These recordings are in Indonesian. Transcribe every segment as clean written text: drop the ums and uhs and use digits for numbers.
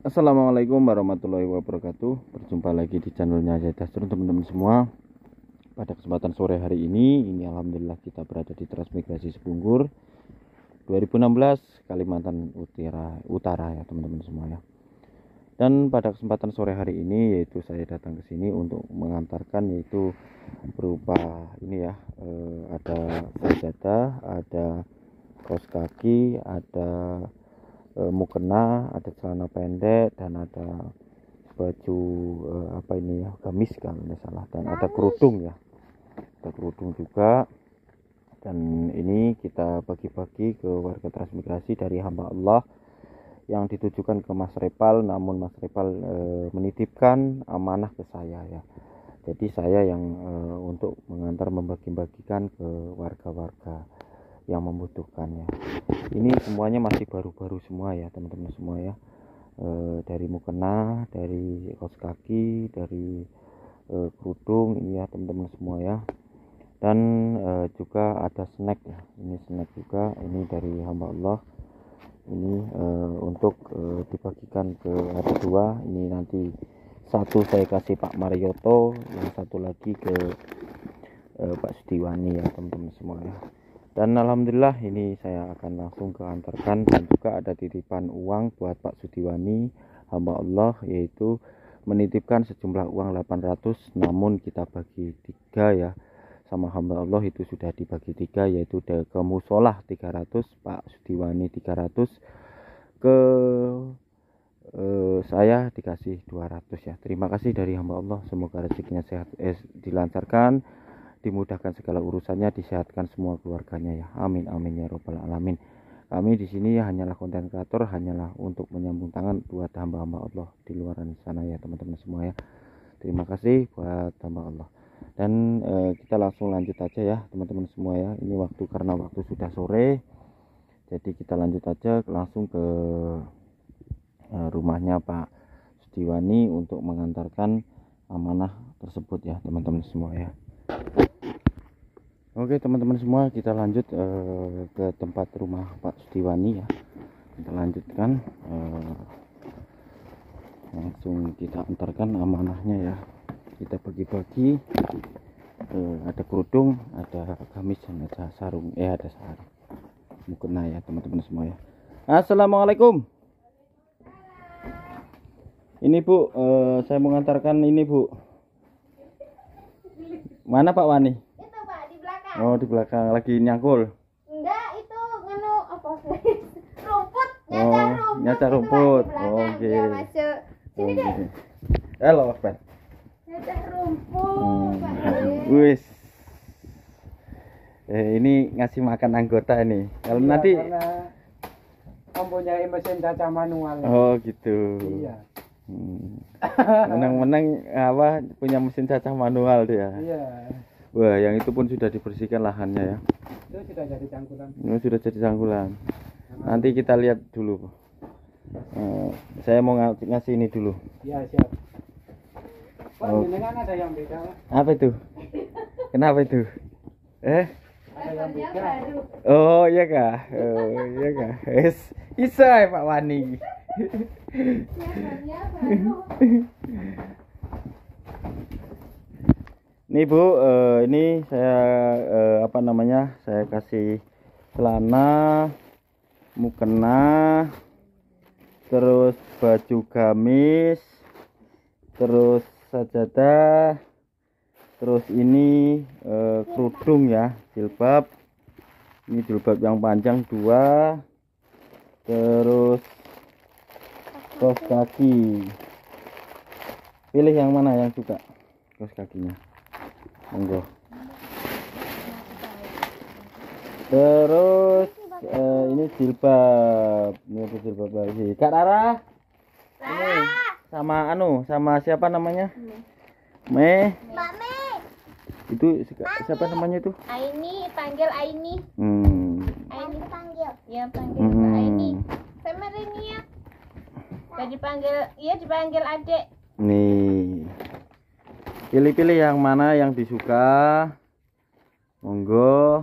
Assalamualaikum warahmatullahi wabarakatuh. Berjumpa lagi di channelnya Zaidastron teman-teman semua. Pada kesempatan sore hari ini alhamdulillah kita berada di Transmigrasi Sebungkur 2016 Kalimantan Utara ya teman-teman semua ya. Dan pada kesempatan sore hari ini yaitu saya datang ke sini untuk mengantarkan yaitu berupa ini ya, ada sajadah, ada kaos kaki, ada mukena, ada celana pendek, dan ada baju apa ini ya, gamis kalau tidak salah, dan ada kerudung ya, ada kerudung juga. Dan ini kita bagi-bagi ke warga transmigrasi dari hamba Allah yang ditujukan ke Mas Repal, namun Mas Repal menitipkan amanah ke saya ya. Jadi saya yang untuk mengantar membagi-bagikan ke warga-warga yang membutuhkannya. Ini semuanya masih baru-baru semua ya teman-teman semua ya, dari mukena, dari kaos kaki, dari kerudung ini ya teman-teman semua ya. Dan juga ada snack ya, ini snack juga, ini dari hamba Allah ini untuk dibagikan ke ada dua, ini nanti satu saya kasih Pak Marioto, yang satu lagi ke Pak Sudiwani ya teman-teman semua ya. Dan alhamdulillah ini saya akan langsung ke antarkan, dan juga ada titipan uang buat Pak Sudiwani hamba Allah, yaitu menitipkan sejumlah uang 800, namun kita bagi 3 ya, sama hamba Allah itu sudah dibagi 3, yaitu ke musolah 300, Pak Sudiwani 300, ke saya dikasih 200 ya. Terima kasih dari hamba Allah, semoga rezekinya sehat, dilancarkan, dimudahkan segala urusannya, disehatkan semua keluarganya ya. Amin amin ya robbal alamin. Kami di sini ya hanyalah konten kreator, hanyalah untuk menyambung tangan buat hamba-hamba Allah di luar sana ya teman-teman semua ya. Terima kasih buat hamba Allah. Dan kita langsung lanjut aja ya teman-teman semua ya. Ini karena waktu sudah sore, jadi kita lanjut aja langsung ke rumahnya Pak Sudiwani untuk mengantarkan amanah tersebut ya teman-teman semua ya. Oke teman-teman semua, kita lanjut ke tempat rumah Pak Sudiwani ya. Kita lanjutkan, langsung kita antarkan amanahnya ya. Kita bagi-bagi, ada kerudung, ada gamis, dan ada sarung, ada sarung, mukena ya teman-teman semua ya. Assalamualaikum. Ini Bu, saya mengantarkan ini Bu. Mana Pak Wani? Oh, di belakang lagi nyangkul. Enggak, itu nganu apa? Rumput, nyacar rumput. Oke. Ya, masuk. Sini deh. Halo, Pak. Nyacar rumput, Pak. Wis. Ini ngasih makan anggota ini. Kalau Iya, nanti karena mempunyai mesin cacah manual. Oh, gitu. Iya. Menang-menang apa punya mesin cacah manual dia. Iya. Wah, yang itu pun sudah dibersihkan lahannya ya. Itu sudah jadi cangkulan. Ini sudah jadi cangkulan. Nanti kita lihat dulu. Saya mau ngasih ini dulu. Iya, siap. Pak, Oh. jenengan ada yang beda, Pak? Apa itu? Kenapa itu? Ada yang beda. Oh iya kah? Oh iya kah? Isa ya Pak Wani. Nih Bu, ini saya apa namanya? Saya kasih celana, mukena, terus baju gamis, terus sajadah, terus ini kerudung ya, jilbab. Ini jilbab yang panjang 2, terus kaos kaki. Pilih yang mana yang suka kaos kakinya, monggo. Terus ini jilbab, lagi Kak Rara. Ini sama siapa namanya? Meh. Mbak Mei. Itu siapa namanya itu? Aini, panggil Aini. Aini panggil. Ya, panggil Mbak Aini. Sama Renia. Dipanggil adik. Nih. Pilih-pilih yang mana yang disuka. Monggo.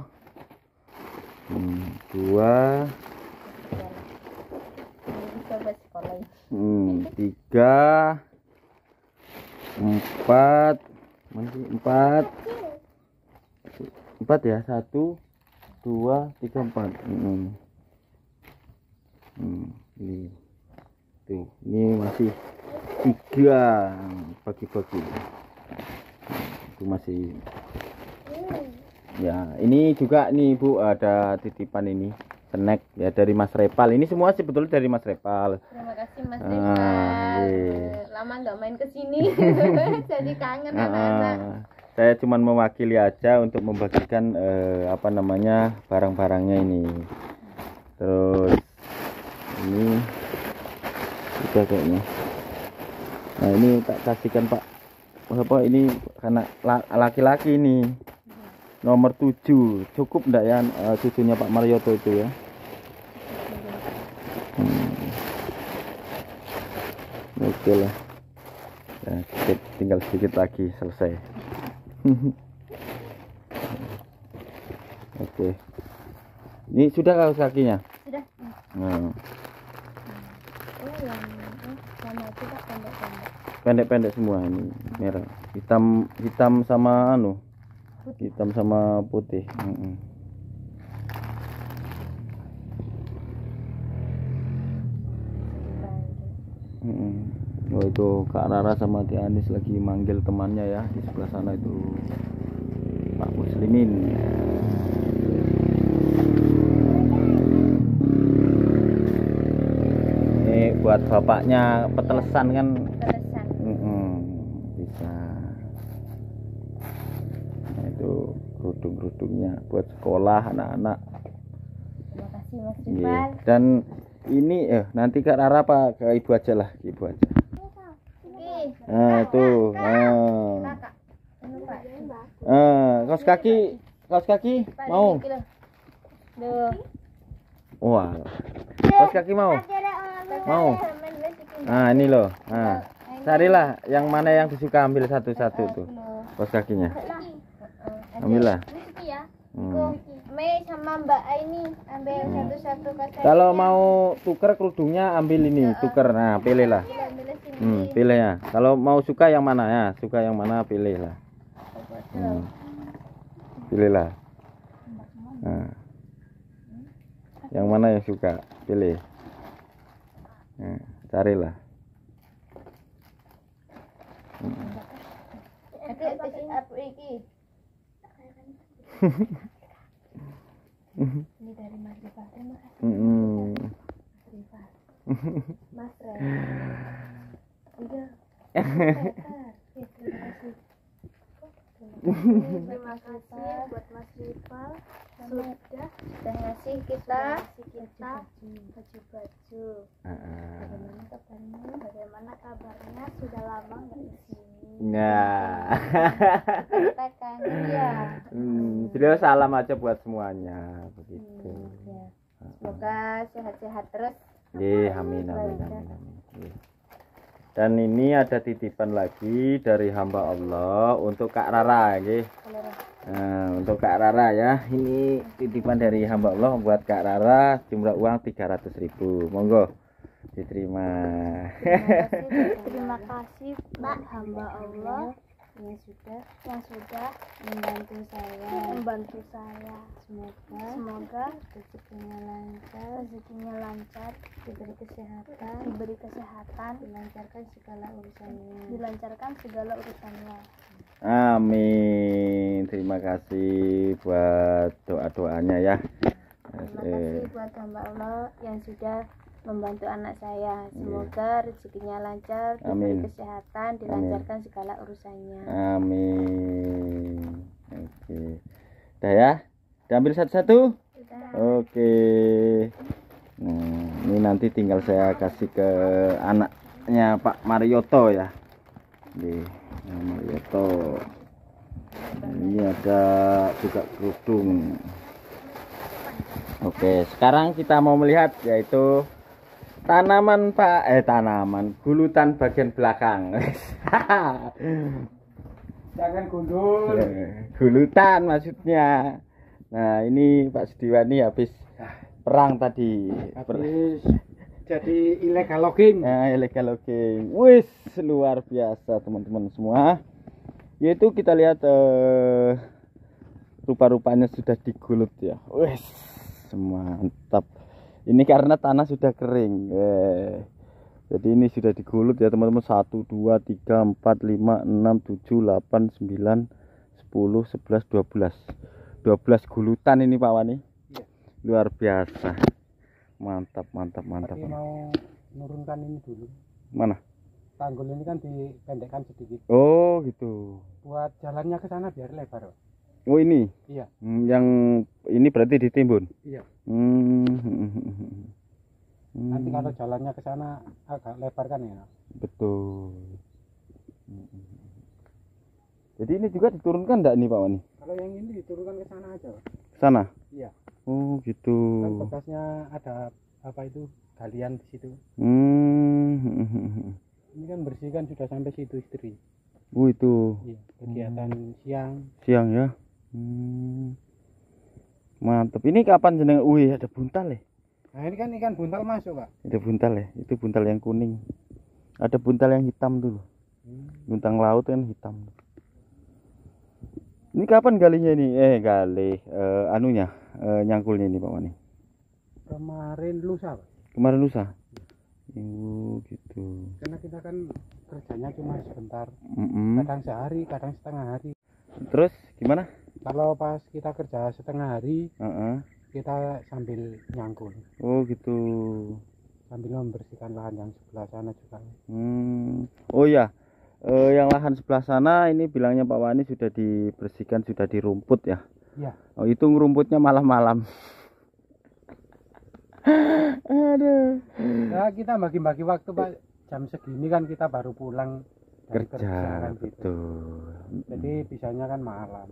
2. 3 4 masih 4 ya, 1 2 3 4. Ini tuh, ini masih 3 bagi-bagi. Itu masih ya. Ini juga nih Bu, ada titipan ini snack ya dari Mas Repal. Ini semua sebetulnya dari Mas Repal. Terima kasih Mas Repal. Lama nggak main ke sini. Jadi kangen anak-anak. Saya cuman mewakili aja untuk membagikan apa namanya barang-barangnya ini. Terus ini udah kayaknya. Nah, ini tak kasihkan Pak. Apa ini karena laki-laki ini nomor 7. Cukup enggak ya cucunya Pak Marioto itu ya? Oke lah. Ya, tinggal sedikit lagi selesai. Oke. Ini sudah kaos kakinya? Sudah. Pendek-pendek semua ini merah, hitam sama hitam sama putih. Oh, itu Kak Rara sama Ti Anis lagi manggil temannya ya di sebelah sana itu Pak Muslimin. Ini buat bapaknya petelesan kan? Petelesan. Bisa. Nah, itu kerudung-kerudungnya buat sekolah anak-anak. Terima kasih Mas Repal. Dan ini nanti Kak Rara apa ke ibu aja lah, ibu aja. Nah, tuh. Kaos kaki mau. Wah. Kaos kaki mau. Mau. Nah, ini loh. Nah, carilah yang mana yang disuka, ambil satu-satu tuh. Kaos kakinya. Ambillah. Mei sama Mbak Aini ambil satu-satu kaos. Kalau mau tuker kerudungnya ambil ini, tuker. Nah, pilihlah. Pilih ya. Kalau mau suka yang mana ya? Suka yang mana pilihlah. Pilihlah. Nah. Yang mana yang suka? Pilih. Nah, carilah. Ini dari Mas Repal. Terima kasih. Mas Repal. Iya. Terima kasih buat Mas Repal sudah ngasih kita baju-baju. Bagaimana kabarnya? Sudah lama nggak di sini. Nah. Kita kangen ya. Beliau salam aja buat semuanya begitu. Ya. Semoga sehat-sehat terus. Amin. Dan ini ada titipan lagi dari hamba Allah untuk Kak Rara, nggih. Nah, untuk Kak Rara ya. Ini titipan dari hamba Allah buat Kak Rara, jumlah uang 300.000. Monggo diterima. Terima kasih Pak hamba Allah yang sudah membantu saya. Semoga rezekinya lancar, diberi kesehatan, dilancarkan segala urusannya. Amin. Terima kasih buat doa-doanya ya. Terima kasih buat hamba Allah yang sudah membantu anak saya. Semoga rezekinya lancar, diberi kesehatan, dilancarkan segala urusannya. Amin. Oke. Udah ya? Udah ambil satu-satu? Oke. Nah, ini nanti tinggal saya kasih ke anaknya Pak Marioto ya. Marioto. Ini ada juga kerudung. Oke, sekarang kita mau melihat yaitu tanaman gulutan bagian belakang. Jangan gundul. Gulutan maksudnya. Nah, ini Pak Sudiwani habis perang tadi. Jadi illegal logging. Nah, illegal logging. Wis, luar biasa teman-teman semua. Yaitu kita lihat rupa-rupanya sudah digulut ya. Wis, mantap. Ini karena tanah sudah kering. Jadi ini sudah digulut ya teman-teman. 1 2 3 4 5 6 7 8 9 10 11 12 gulutan ini Pak Wani. Iya. Luar biasa. Mantap. Tapi mau nurunkan ini dulu. Mana? Tanggul ini kan dipendekkan sedikit. Oh gitu. Buat jalannya ke sana biar lebar. Oh ini? Iya. Yang ini berarti ditimbun? Iya. Hmm. Nanti kalau jalannya ke sana agak lebar kan ya. Betul. Jadi ini juga diturunkan enggak nih Pak Wani? Kalau yang ini diturunkan ke sana aja, Pak. Ke sana? Iya. Oh gitu. Kan bekasnya ada apa itu galian di situ. Ini kan bersihkan sudah sampai situ istri. Oh itu. Iya. Kegiatan Siang ya. Mantap. Ini kapan jeneng? Wih, ada buntal ya. Nah ini kan ikan buntal masuk Pak. Ada buntal ya. Itu buntal yang kuning. Ada buntal yang hitam dulu. Buntal laut kan hitam. Ini kapan galinya ini? Nyangkulnya ini Pak Wani. Kemarin lusa Pak. Kemarin lusa. Oh gitu. Karena kita kan kerjanya cuma sebentar. Mm-mm. Kadang sehari, kadang setengah hari. Terus gimana? Kalau pas kita kerja setengah hari, Uh-uh. kita sambil nyangkul, Oh gitu. sambil membersihkan lahan yang sebelah sana juga. Oh ya, yang lahan sebelah sana ini bilangnya Pak Wani sudah dibersihkan, sudah dirumput ya. Iya. Oh itu ngerumputnya malam-malam. Aduh. Ya kita bagi-bagi waktu Pak. Jam segini kan kita baru pulang dari Kerja, kan gitu. betul. Jadi bisanya kan malam.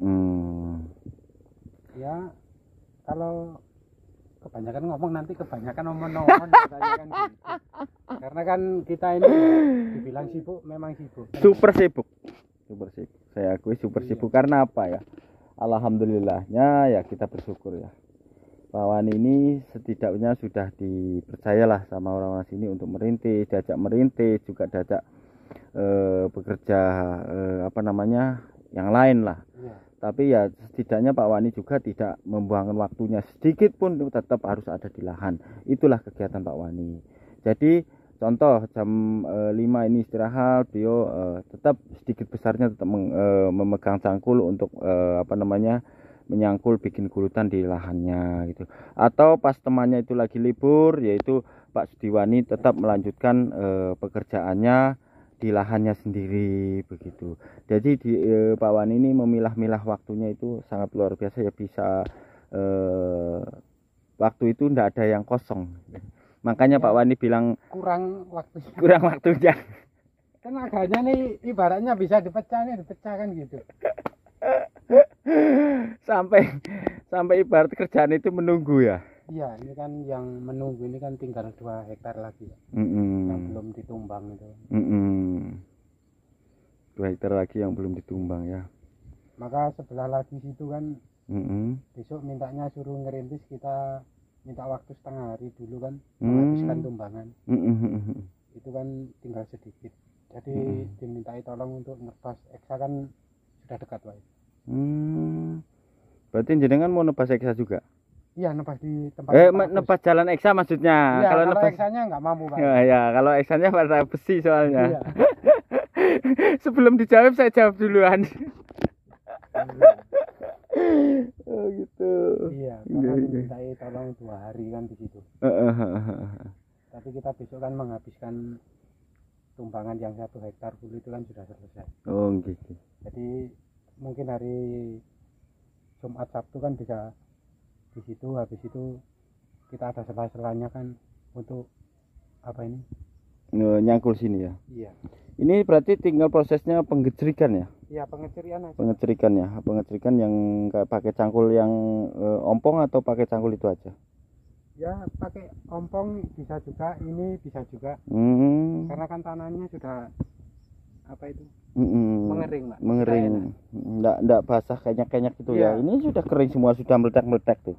Ya kalau kebanyakan ngomong nanti kebanyakan omong-omong katanya kan gitu. Karena kan kita ini dibilang sibuk, memang sibuk. Super sibuk. Saya akui super Iya. sibuk karena apa ya? Alhamdulillahnya ya kita bersyukur ya. Pak Wani ini setidaknya sudah dipercayalah sama orang-orang sini untuk merintis, diajak merintis, juga diajak bekerja yang lain lah. Iya. Tapi ya setidaknya Pak Wani juga tidak membuangkan waktunya sedikit pun, tetap harus ada di lahan. Itulah kegiatan Pak Wani. Jadi contoh jam 5 ini istirahat, beliau tetap sedikit besarnya tetap memegang cangkul untuk menyangkul bikin gulutan di lahannya gitu. Atau pas temannya itu lagi libur, yaitu Pak Sudiwani tetap melanjutkan pekerjaannya di lahannya sendiri begitu. Jadi Pak Wani ini memilah-milah waktunya itu sangat luar biasa ya, bisa waktu itu tidak ada yang kosong. Makanya ya, Pak Wani bilang kurang waktunya. Kurang waktunya. Tenaganya nih ibaratnya bisa dipecahkan gitu. sampai ibarat kerjaan itu menunggu ya. Iya, ini kan yang menunggu ini kan tinggal 2 hektar lagi yang belum ditumbang itu. 2 hektar lagi yang belum ditumbang ya. Maka sebelah lagi situ kan besok mintanya suruh ngerintis, kita minta waktu setengah hari dulu kan menghabiskan tumbangan. Itu kan tinggal sedikit. Jadi dimintai tolong untuk nebas eksa kan sudah dekat Pak. Berarti jenengan mau nebas eksa juga? Iya, nebas di tempat. Nebas jalan eksa maksudnya. Iya, kalau nebas eksanya nggak mampu Pak. Ya, kalau eksanya pada besi soalnya. Iya. Sebelum dijawab saya jawab duluan. Oh gitu. Iya, karena dimintai tolong 2 hari kan di situ. Tapi kita besok kan menghabiskan tumbangan yang 1 hektar full itu kan sudah selesai. Oh gitu. Jadi mungkin hari Jumat Sabtu kan bisa di situ, habis itu kita ada sela-selanya kan untuk apa ini? Nyangkul sini ya. Iya. Ini berarti tinggal prosesnya penggecerikan ya? Iya, pengecerian aja. Pengecerikan ya, pengecerikan yang pakai cangkul yang ompong atau pakai cangkul itu aja? Ya, pakai ompong bisa juga, ini bisa juga. Karena kan tanahnya sudah apa itu? Mengering, Pak. Mengering. Enggak basah kenyak-kenyak gitu ya. Ini sudah kering semua, sudah meledak-meledak tuh.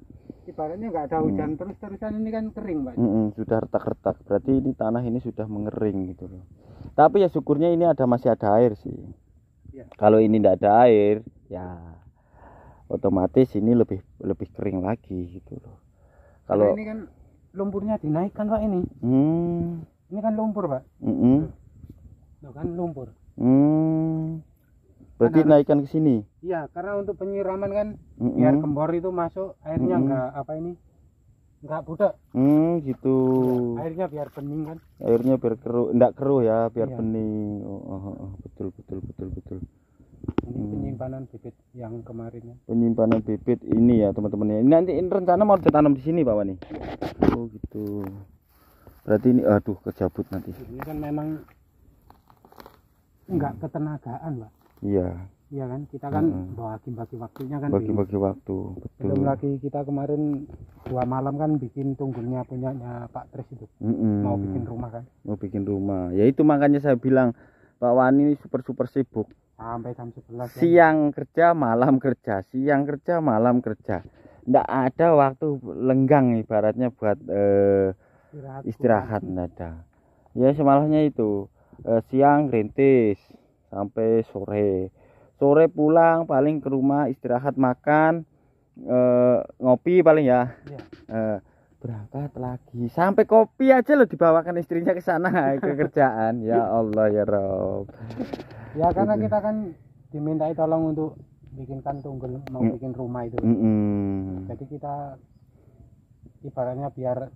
ibaratnya nggak ada hujan terus-terusan, ini kan kering Pak. Sudah retak-retak, berarti ini tanah ini sudah mengering gitu loh. Tapi ya syukurnya ini masih ada air sih ya. Kalau ini tidak ada air ya otomatis ini lebih kering lagi gitu loh. Kalau ini kan lumpurnya dinaikkan Pak ini. Ini kan lumpur Pak. Loh kan lumpur. Berarti kan naikkan ke sini. Iya, karena untuk penyiraman kan biar gembor itu masuk airnya enggak budak. Gitu. Ya, airnya biar bening kan. Airnya biar keruh, enggak keruh ya, biar bening. Betul. Ini penyimpanan bibit yang kemarinnya. Penyimpanan bibit ini ya teman-teman ya. Nanti rencana mau ditanam di sini Pak Wani. Oh gitu. Berarti ini aduh kejabut nanti. Ini kan memang enggak ketenagaan Pak. Iya. Iya kan, kita kan bagi waktunya kan. Bagi waktu, betul. Belum lagi kita kemarin 2 malam kan bikin tunggulnya punyanya Pak Tris itu. Mau bikin rumah kan. Mau bikin rumah. Ya itu makanya saya bilang Pak Wani ini super sibuk. Sampai jam 11 siang kerja, malam kerja, siang kerja, malam kerja. Nggak ada waktu lenggang ibaratnya buat istirahat nggak ada. Ya semalahnya itu siang rintis sampai sore. Sore pulang paling ke rumah istirahat makan ngopi paling ya. Berangkat lagi sampai kopi aja loh dibawakan istrinya ke sana ke kerjaan. Ya Allah ya Rob. Ya karena kita kan dimintai tolong untuk bikinkan tunggul mau bikin rumah itu. Jadi kita ibaratnya biar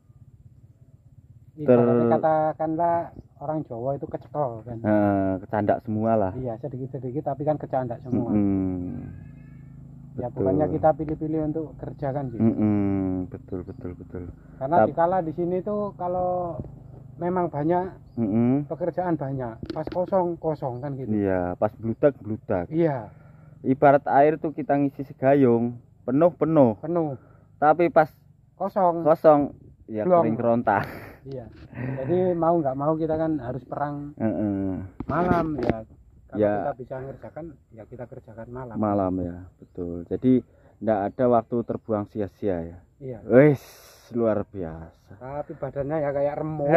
katakanlah orang Jawa itu kecekol kan. Kecandak semua lah. Iya sedikit tapi kan kecandak semua. Ya bukannya kita pilih-pilih untuk kerja kan gitu. Betul. Karena dikala di sini tuh kalau memang banyak pekerjaan banyak, pas kosong kan gitu. Iya, pas bludak. Iya. Ibarat air tuh kita ngisi segayung, penuh. Tapi pas kosong ya kering kerontang. Iya. Jadi mau nggak mau kita kan harus perang malam ya. Kalau kita bisa ngerjakan ya kita kerjakan malam. Malam ya, betul. Jadi enggak ada waktu terbuang sia-sia ya. Iya. Wes, luar biasa. Tapi badannya ya kayak remuk.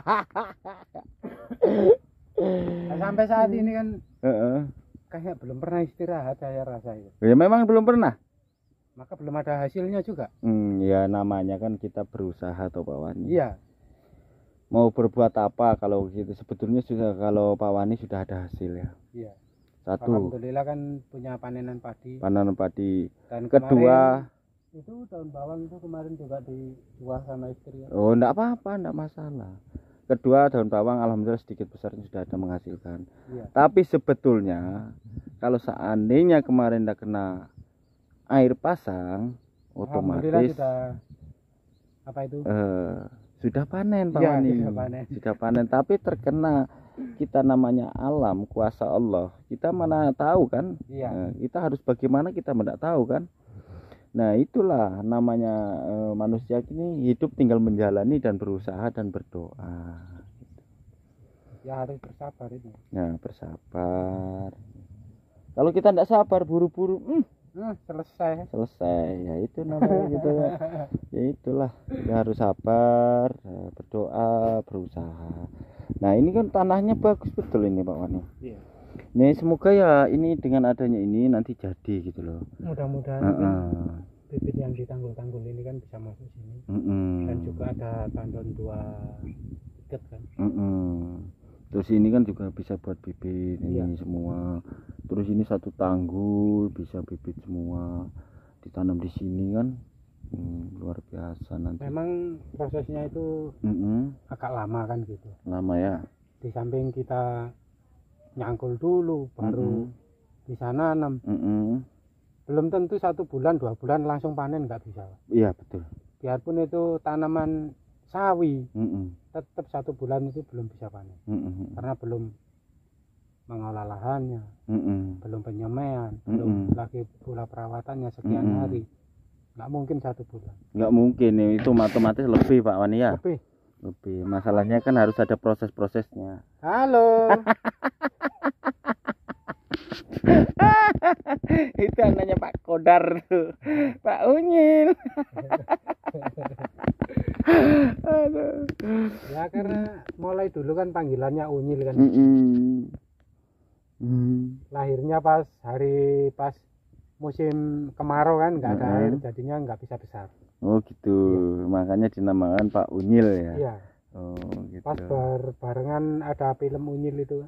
Sampai saat ini kan kayak belum pernah istirahat saya rasa itu. Ya memang belum pernah. Maka belum ada hasilnya juga. Ya namanya kan kita berusaha toh Pak Wani. Iya. Mau berbuat apa kalau gitu sebetulnya sudah kalau Pak Wani sudah ada hasil ya. Iya. Satu. Alhamdulillah kan punya panenan padi. Dan kedua itu daun bawang itu kemarin juga dijual sama istri. Oh enggak apa-apa, enggak masalah. Kedua daun bawang alhamdulillah sedikit besarnya sudah ada menghasilkan. Iya. Tapi sebetulnya kalau seandainya kemarin enggak kena air pasang otomatis sudah panen Pak Wani. Sudah panen tapi terkena kita namanya alam kuasa Allah. Kita mana tahu kan? Iya. Kita harus bagaimana kita tidak tahu kan? Nah itulah namanya manusia ini hidup tinggal menjalani dan berusaha dan berdoa. Ya harus bersabar itu. Nah bersabar. Kalau kita tidak sabar buru-buru, selesai ya itu namanya gitu ya itulah kita harus sabar, berdoa, berusaha. Nah ini kan tanahnya bagus betul ini Pak Wani. Iya. Nih semoga ya ini dengan adanya ini nanti jadi gitu loh. Mudah-mudahan bibit yang ditanggul-tanggul ini kan bisa masuk sini. Dan juga ada tandon 2 ikat kan. Terus ini kan juga bisa buat bibit ini semua. Terus ini satu tanggul bisa bibit semua ditanam di sini kan. Luar biasa nanti. Memang prosesnya itu agak lama kan gitu. Lama ya. Di samping kita nyangkul dulu baru bisa nanam. Belum tentu 1 bulan 2 bulan langsung panen nggak bisa. Iya betul. Biarpun itu tanaman sawi, tetap 1 bulan itu belum bisa panen. Karena belum mengolah lahannya, belum penyemaian, belum lagi pula perawatannya sekian hari. Nggak mungkin 1 bulan. Nggak mungkin, itu otomatis lebih Pak Wani ya. Lebih. Masalahnya kan harus ada proses-prosesnya. Halo. Itu anaknya Pak Kodar tuh, Pak Unyil. Aduh. Ya karena mulai dulu kan panggilannya Unyil kan. Lahirnya pas musim kemarau kan nggak ada air, jadinya nggak bisa besar. Oh gitu, iya. Makanya dinamakan Pak Unyil ya. Iya. Oh gitu. Pas barengan ada film Unyil itu.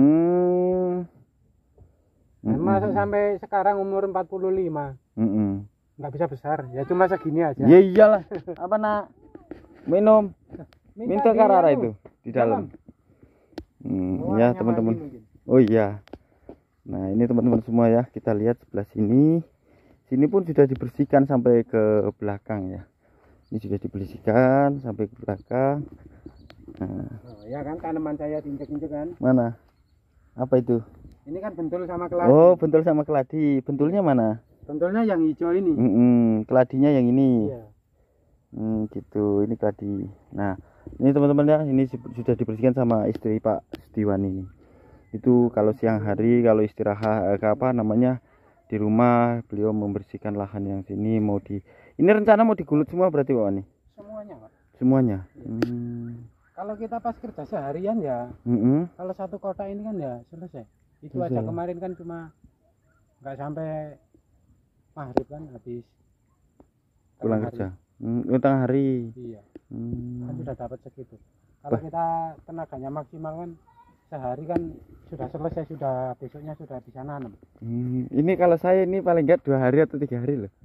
Masuk sampai sekarang umur 45. Nggak bisa besar, ya cuma segini aja. Ya iyalah. Apa nak? Minum. Minta karara itu di dalam. Ya teman-teman. Oh iya. Nah ini teman-teman semua ya, kita lihat sebelah sini. Sini pun sudah dibersihkan sampai ke belakang ya. Ini sudah dibersihkan sampai ke belakang. Nah. Oh, ya kan tanaman saya diinjek-injek kan. Mana? Apa itu? Ini kan bentul sama keladi. Oh bentul sama keladi. Bentulnya mana? Bentulnya yang hijau ini. Keladinya yang ini. Iya. Gitu, ini keladi. Nah ini teman-teman ya, ini sudah dibersihkan sama istri Pak Setiwan ini. Itu kalau siang hari, kalau istirahat di rumah, beliau membersihkan lahan yang sini. Ini rencana mau digulut semua berarti Pak Wani? Semuanya Pak. Semuanya. Kalau kita pas kerja seharian ya, kalau satu kota ini kan ya selesai. Itu aja kemarin kan cuma nggak sampai maghrib kan habis pulang kerja. Tengah hari. Iya. Kan sudah dapat segitu. Kalau kita tenaganya maksimal kan sehari kan sudah selesai, besoknya sudah bisa nanam. Ini kalau saya ini paling enggak 2 hari atau 3 hari loh.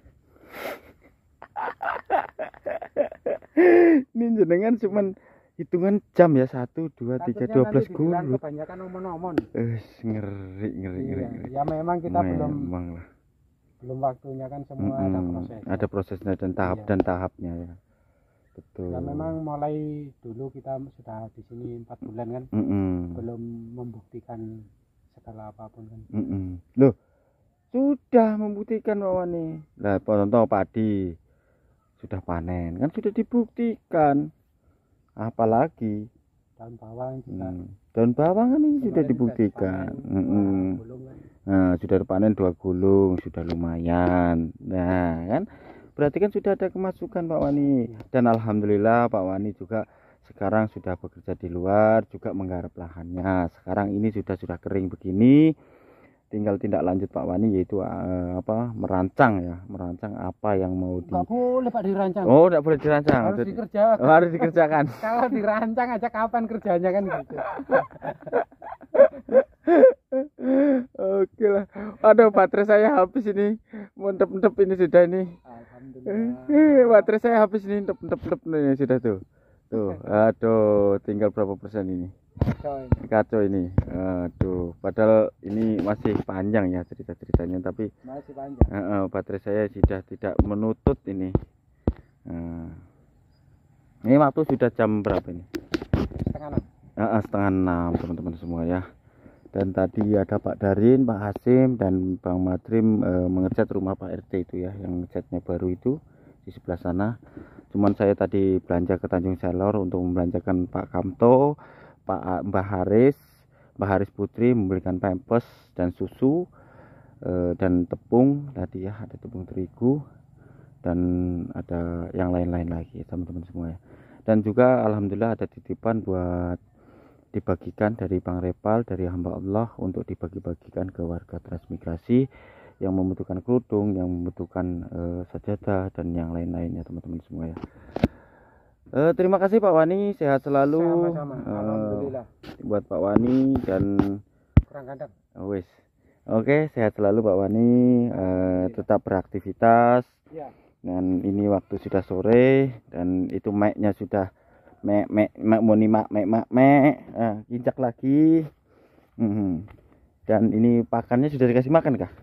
Ini jenengan cuman hitungan jam ya, 1, 2, 3, 12 gulut. Kebanyakan omon-omon. Ngeri. Ya memang kita belum waktunya kan, semua ada proses. Ada prosesnya dan tahapnya ya. Betul. Ya memang mulai dulu kita sudah di sini 4 bulan kan, belum membuktikan segala apapun kan. Loh, sudah membuktikan bahwa nih. Lah contoh padi sudah panen kan sudah dibuktikan. Apalagi daun bawang juga. Daun bawang kan ini sudah dibuktikan. Nah, sudah panen 2 gulung, sudah lumayan. Nah, kan berarti kan sudah ada kemasukan Pak Wani. Dan alhamdulillah Pak Wani juga sekarang sudah bekerja di luar, juga menggarap lahannya. Sekarang ini sudah kering begini, tinggal tindak lanjut Pak Wani, yaitu merancang apa yang mau Nggak boleh Pak dirancang. Oh, tidak boleh dirancang. Harus dikerjakan. Kalau dirancang aja kapan kerjanya kan gitu. Oke lah. Aduh, baterai saya habis ini. Mantep-mantep ini sudah ini. Alhamdulillah. Baterai saya habis ini, mantep-mantep ini sudah tuh. Aduh, tinggal berapa persen ini? Kacau ini. Aduh, padahal ini masih panjang ya cerita-ceritanya, tapi masih panjang. Baterai saya sudah tidak menutut ini. Ini waktu sudah jam berapa ini? Setengah 6 teman-teman semua ya. Dan tadi ada Pak Darin, Pak Hasim, dan Bang Madrim mengecat rumah Pak RT itu ya, yang ngecatnya baru itu di sebelah sana. Cuman saya tadi belanja ke Tanjung Selor untuk membelanjakan Pak Kamto, Mbah Haris Putri, memberikan pampers dan susu dan tepung tadi ya, ada tepung terigu dan ada yang lain-lain lagi teman-teman semua ya. Dan juga alhamdulillah ada titipan buat dibagikan dari Bang Repal, dari hamba Allah, untuk dibagi-bagikan ke warga transmigrasi yang membutuhkan kerudung, yang membutuhkan sajadah dan yang lain-lainnya teman-teman semua ya. Terima kasih Pak Wani, sehat selalu. Sama-sama. Alhamdulillah. Buat Pak Wani dan kurang kandang. Oke, sehat selalu Pak Wani, tetap beraktivitas. Ya. Dan ini waktu sudah sore dan itu mic-nya sudah injak lagi. Dan ini pakannya sudah dikasih makan kah?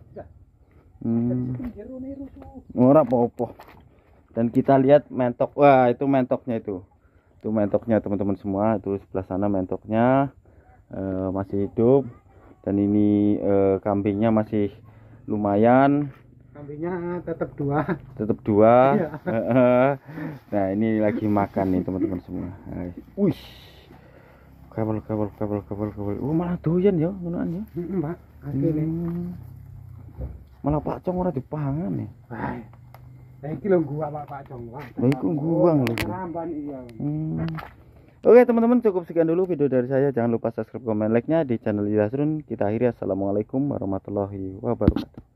Ora apa-apa. Dan kita lihat mentok. Wah, itu mentoknya itu mentoknya teman-teman semua. Itu sebelah sana mentoknya masih hidup. Dan ini kambingnya masih lumayan. Kambingnya tetap 2. Iya. Nah, ini lagi makan nih teman-teman semua. Wih. Kabel. Malah doyan ya ngonoan ya. Mbak, akhirnya. Malah Pak Cong ora dipangan nih. Nah, iki lho gua Pak Jong. Iku guang lho. Ramban iya. Oke teman-teman, cukup sekian dulu video dari saya. Jangan lupa subscribe, komen, like-nya di channel Yasrun. Kita akhiri. Assalamualaikum warahmatullahi wabarakatuh.